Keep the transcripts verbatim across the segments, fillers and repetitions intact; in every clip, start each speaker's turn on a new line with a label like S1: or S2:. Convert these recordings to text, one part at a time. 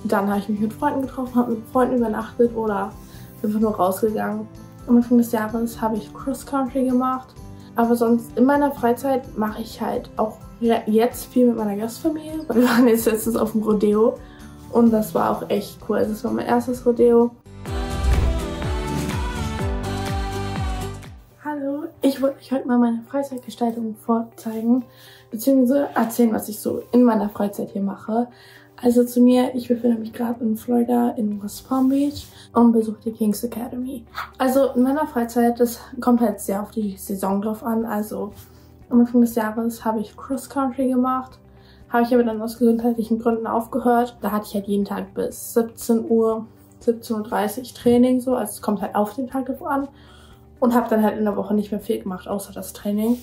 S1: dann habe ich mich mit Freunden getroffen, habe mit Freunden übernachtet oder einfach nur rausgegangen. Am Anfang des Jahres habe ich Cross Country gemacht. Aber sonst in meiner Freizeit mache ich halt auch jetzt viel mit meiner Gastfamilie. Wir waren jetzt letztens auf dem Rodeo und das war auch echt cool. Also das war mein erstes Rodeo. Hallo, ich wollte euch heute mal meine Freizeitgestaltung vorzeigen, beziehungsweise erzählen, was ich so in meiner Freizeit hier mache. Also zu mir, ich befinde mich gerade in Florida in West Palm Beach und besuche die King's Academy. Also in meiner Freizeit, das kommt halt sehr auf die Saison drauf an. Also am Anfang des Jahres habe ich Cross Country gemacht, habe ich aber dann aus gesundheitlichen Gründen aufgehört. Da hatte ich halt jeden Tag bis siebzehn Uhr, siebzehn Uhr dreißig Training so, also es kommt halt auf den Tag drauf an. Und habe dann halt in der Woche nicht mehr viel gemacht, außer das Training.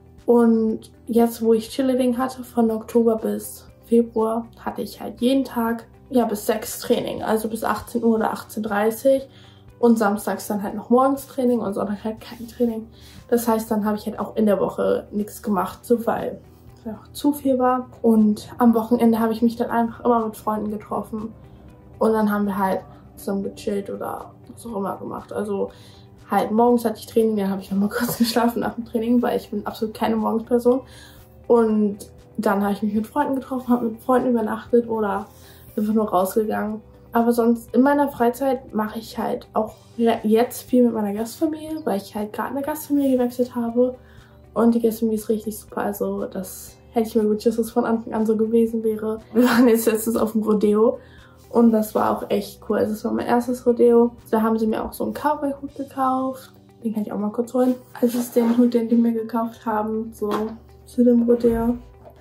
S1: Und jetzt, wo ich Cheerleading hatte, von Oktober bis Februar, hatte ich halt jeden Tag, ja, bis sechs Training. Also bis achtzehn Uhr oder achtzehn Uhr dreißig. Und samstags dann halt noch morgens Training und Sonntag halt kein Training. Das heißt, dann habe ich halt auch in der Woche nichts gemacht, so weil es einfach zu viel war. Und am Wochenende habe ich mich dann einfach immer mit Freunden getroffen. Und dann haben wir halt zusammen gechillt oder was auch immer gemacht. Also halt, morgens hatte ich Training, dann habe ich noch mal kurz geschlafen nach dem Training, weil ich bin absolut keine Morgensperson. Und dann habe ich mich mit Freunden getroffen, habe mit Freunden übernachtet oder einfach nur rausgegangen. Aber sonst in meiner Freizeit mache ich halt auch jetzt viel mit meiner Gastfamilie, weil ich halt gerade eine Gastfamilie gewechselt habe. Und die Gastfamilie ist richtig super, also das hätte ich mir gewünscht, dass es von Anfang an so gewesen wäre. Wir waren jetzt letztens auf dem Rodeo. Und das war auch echt cool. Also das war mein erstes Rodeo. Da haben sie mir auch so einen Cowboy-Hut gekauft. Den kann ich auch mal kurz holen. Also das ist der Hut, den die mir gekauft haben, so zu dem Rodeo.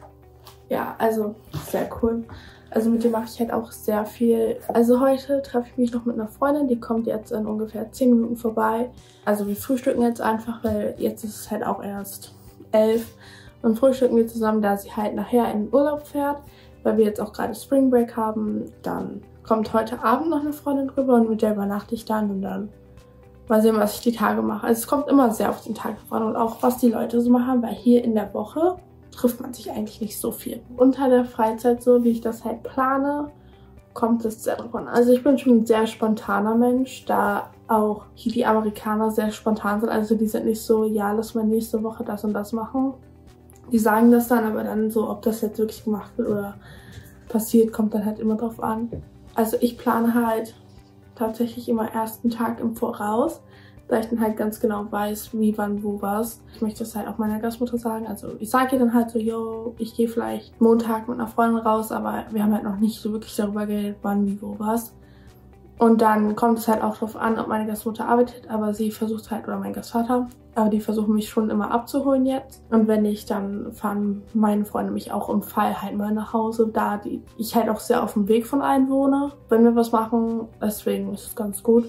S1: Ja, also sehr cool. Also mit dem mache ich halt auch sehr viel. Also heute treffe ich mich noch mit einer Freundin, die kommt jetzt in ungefähr zehn Minuten vorbei. Also wir frühstücken jetzt einfach, weil jetzt ist es halt auch erst elf. Und frühstücken wir zusammen, da sie halt nachher in den Urlaub fährt. Weil wir jetzt auch gerade Spring Break haben. Dann kommt heute Abend noch eine Freundin drüber und mit der übernachte ich dann und dann mal sehen, was ich die Tage mache. Also es kommt immer sehr auf den Tag an und auch was die Leute so machen, weil hier in der Woche trifft man sich eigentlich nicht so viel. Unter der Freizeit, so wie ich das halt plane, kommt es sehr drauf an. Also ich bin schon ein sehr spontaner Mensch, da auch hier die Amerikaner sehr spontan sind. Also die sind nicht so, ja, lass mal nächste Woche das und das machen. Die sagen das dann, aber dann so, ob das jetzt wirklich gemacht wird oder passiert, kommt dann halt immer drauf an. Also ich plane halt tatsächlich immer ersten Tag im Voraus, da ich dann halt ganz genau weiß, wie, wann, wo, was. Ich möchte das halt auch meiner Gastmutter sagen. Also ich sage ihr dann halt so, yo, ich gehe vielleicht Montag mit einer Freundin raus, aber wir haben halt noch nicht so wirklich darüber geredet, wann, wie, wo, was. Und dann kommt es halt auch darauf an, ob meine Gastmutter arbeitet, aber sie versucht halt, oder mein Gastvater, aber die versuchen mich schon immer abzuholen jetzt. Und wenn nicht, dann fahren meine Freunde mich auch im Fall halt mal nach Hause, da die, ich halt auch sehr auf dem Weg von allen wohne, wenn wir was machen. Deswegen ist es ganz gut.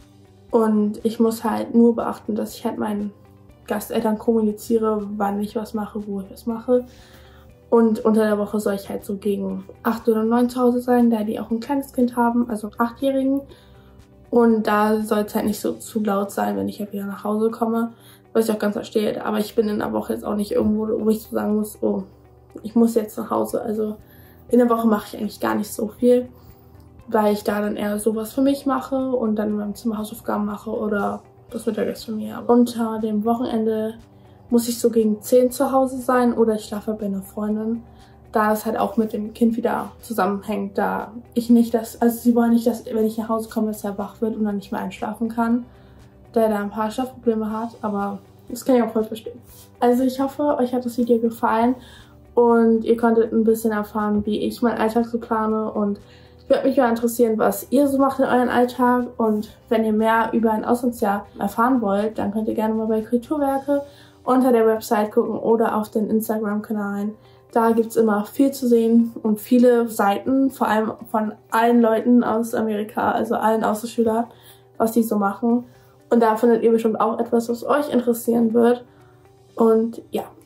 S1: Und ich muss halt nur beachten, dass ich halt meinen Gasteltern kommuniziere, wann ich was mache, wo ich was mache. Und unter der Woche soll ich halt so gegen acht oder neun zu Hause sein, da die auch ein kleines Kind haben, also einen Achtjährigen. Und da soll es halt nicht so zu laut sein, wenn ich halt wieder nach Hause komme, was ich auch ganz verstehe. Aber ich bin in der Woche jetzt auch nicht irgendwo, wo ich so sagen muss, oh, ich muss jetzt nach Hause. Also in der Woche mache ich eigentlich gar nicht so viel, weil ich da dann eher sowas für mich mache und dann in meinem Zimmer Hausaufgaben mache oder das Mittagessen von mir. Aber unter dem Wochenende muss ich so gegen zehn zu Hause sein oder ich schlafe bei einer Freundin, da es halt auch mit dem Kind wieder zusammenhängt, da ich nicht das, also sie wollen nicht, dass wenn ich nach Hause komme, dass er wach wird und dann nicht mehr einschlafen kann, da er da ein paar Schlafprobleme hat, aber das kann ich auch voll verstehen. Also ich hoffe, euch hat das Video gefallen und ihr konntet ein bisschen erfahren, wie ich meinen Alltag so plane und ich würde mich mal interessieren, was ihr so macht in eurem Alltag und wenn ihr mehr über ein Auslandsjahr erfahren wollt, dann könnt ihr gerne mal bei Kulturwerke unter der Website gucken oder auf den Instagram-Kanalen. Da gibt es immer viel zu sehen und viele Seiten, vor allem von allen Leuten aus Amerika, also allen Austauschschülern, was die so machen. Und da findet ihr bestimmt auch etwas, was euch interessieren wird. Und ja,